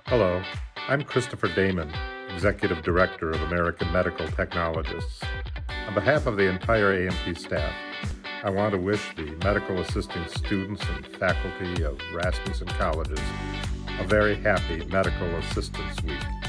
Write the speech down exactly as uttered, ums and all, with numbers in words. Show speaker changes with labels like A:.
A: Hello, I'm Christopher Damon, Executive Director of American Medical Technologists. On behalf of the entire A M T staff, I want to wish the medical assisting students and faculty of Rasmussen Colleges a very happy Medical Assistance Week.